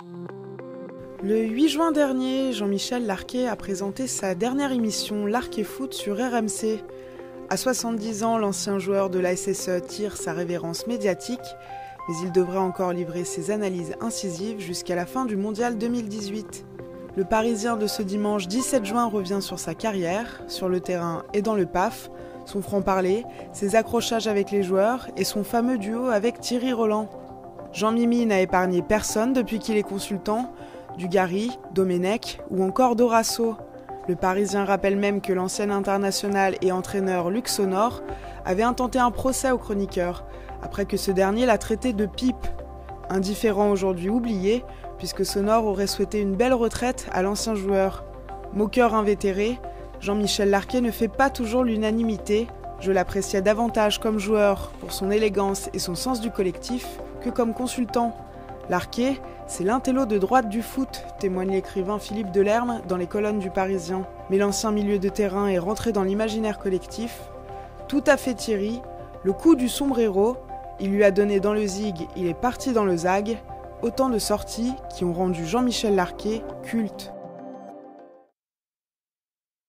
Le 8 juin dernier, Jean-Michel Larquet a présenté sa dernière émission Larquet Foot sur RMC. À 70 ans, l'ancien joueur de la SSE tire sa révérence médiatique, mais il devrait encore livrer ses analyses incisives jusqu'à la fin du Mondial 2018. Le Parisien de ce dimanche 17 juin revient sur sa carrière, sur le terrain et dans le PAF, son franc-parler, ses accrochages avec les joueurs et son fameux duo avec Thierry Roland. Jean-Mimi n'a épargné personne depuis qu'il est consultant, Dugarry, Domenech ou encore Dorasso. Le Parisien rappelle même que l'ancien international et entraîneur Luc Sonor avait intenté un procès au chroniqueur, après que ce dernier l'a traité de pipe. Indifférent aujourd'hui oublié, puisque Sonor aurait souhaité une belle retraite à l'ancien joueur. Moqueur invétéré, Jean-Michel Larquet ne fait pas toujours l'unanimité. Je l'appréciais davantage comme joueur pour son élégance et son sens du collectif que comme consultant. Larquet, c'est l'intello de droite du foot, témoigne l'écrivain Philippe Delerme dans les colonnes du Parisien. Mais l'ancien milieu de terrain est rentré dans l'imaginaire collectif. Tout à fait Thierry, le coup du sombrero, il lui a donné dans le zig, il est parti dans le zag. Autant de sorties qui ont rendu Jean-Michel Larquet culte.